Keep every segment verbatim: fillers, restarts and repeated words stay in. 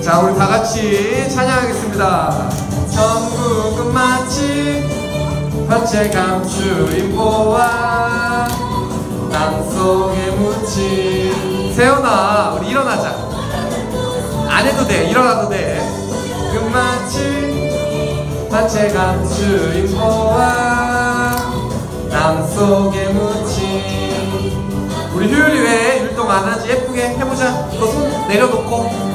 자, 우리 다 같이 찬양하겠습니다. 전국은 마치 밭에 감추인 보아 땅속에 묻힌. 세연아, 우리 일어나자. 안 해도 돼, 일어나도 돼. 끝마치 밭에 감추인 보아 땅속에 묻힌. 우리 효율이 왜 율동 안 하지? 예쁘게 해보자. 너 손 내려놓고.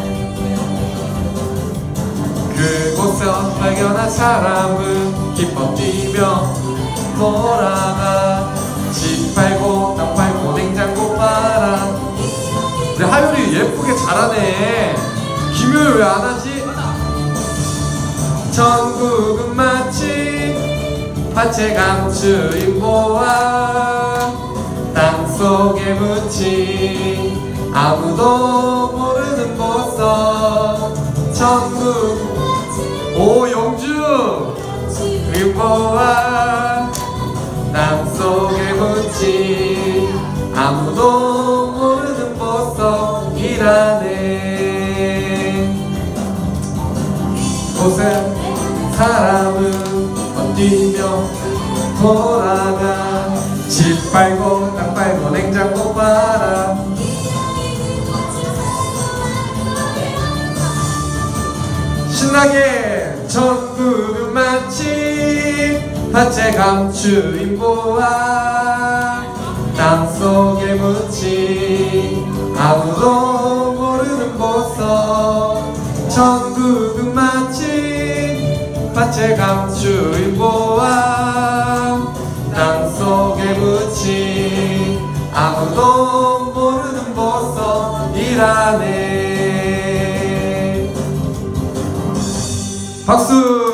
그곳에서 발견한 사람은 기뻐 뛰며 돌아가. 집 팔고 땅 팔고 냉장고 팔아. 우리 하율이 예쁘게 잘하네. 김효율 왜 안 하지? 전국은 마치 밭에 감추인 보아 땅속에 묻힌 아무도 모르는 보석. 전국 오 영주 보아 땅속에 묻힌 아무도 모르는 보석이라네. 곳에 사람은 버티며 돌아가. 집 팔고 땅 팔고 냉장고 팔아. 신나게. 전국은 마치 밭에 감추인 보아 땅속에 묻힌 아무도 모르는 보석. 전국은 마치 밭에 감추인 보아 땅속에 묻힌 아무도 모르는 보석이라네. 박수!